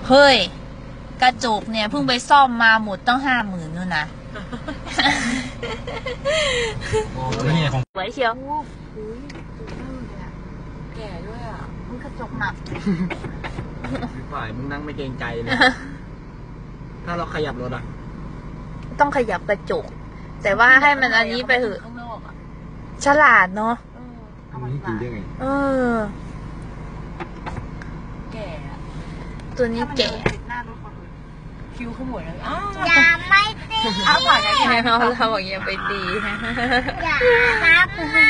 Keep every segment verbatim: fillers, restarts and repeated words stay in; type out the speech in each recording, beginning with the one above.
เฮ้ยกระจกเนี่ยเพิ่งไปซ่อมมาหมดตั้งห้าหมื่นนู่นนะนี่ของสวยเชียวแก่ด้วยอ่ะมึงกระจกหนักฝ่ายมึงนั่งไม่เกรงใจเลยถ้าเราขยับรถอ่ะต้องขยับกระจกแต่ว่าให้มันอันนี้ไปเถอะฉลาดเนาะนี่กินได้ไงเออแก่ตัวนี้แก่คิวขมวดเลยอย่าไม่ตีเอาก่อนนะแกเราเราบอกอย่าไปตีอย่ารับมา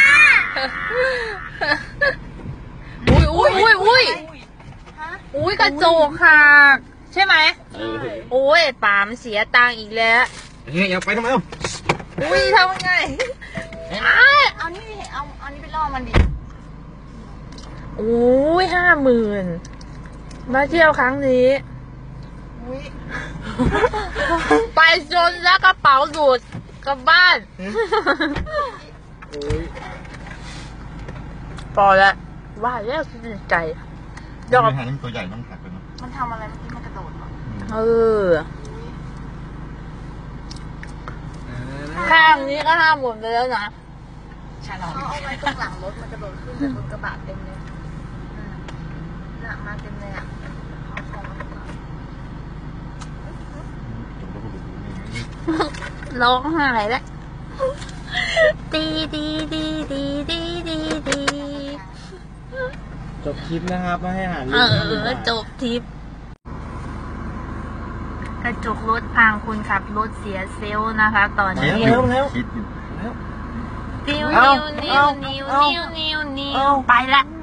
อุ้ยอุ้ยอุ้ยอุ้ยอุ้ยกระจกหักใช่ไหมโอ้ยปามเสียตังค์อีกแล้วเฮ้ยอย่าไปทำไมอ่ะอุ้ยทำไงเอานี่เอาเอานี่ไปล่อมันดิโอ้ยห้าหมื่นมาเที่ยวครั้งนี้ไปจนแล้วกระเป๋าหลุดกลับบ้านพอแล้วว่าแล้วดีใจดอกหางตัวใหญ่ต้องหักไปเนาะมันทำอะไรเมื่อกี้มันกระโดดเหรอเออข้างนี้ก็ห้ามหมดไปแล้วนะใช่หรอเขาเอาไว้ตรงหลังรถมันกระโดดขึ้นจากบนกระบะเต็มเลยหนักมาเต็มเลยอ่ะร้องไห้แล้วดีดีดีดีดีดีดีจบคลิปนะครับมาให้อาหารเออจบทริปกระจกรถพังคุณขับรถเสียเซลล์นะคะตอนนี้แล้วแล้วนิ้วนิ้วนิ้วนิ้วนิ้วนิ้วนิ้วไปละ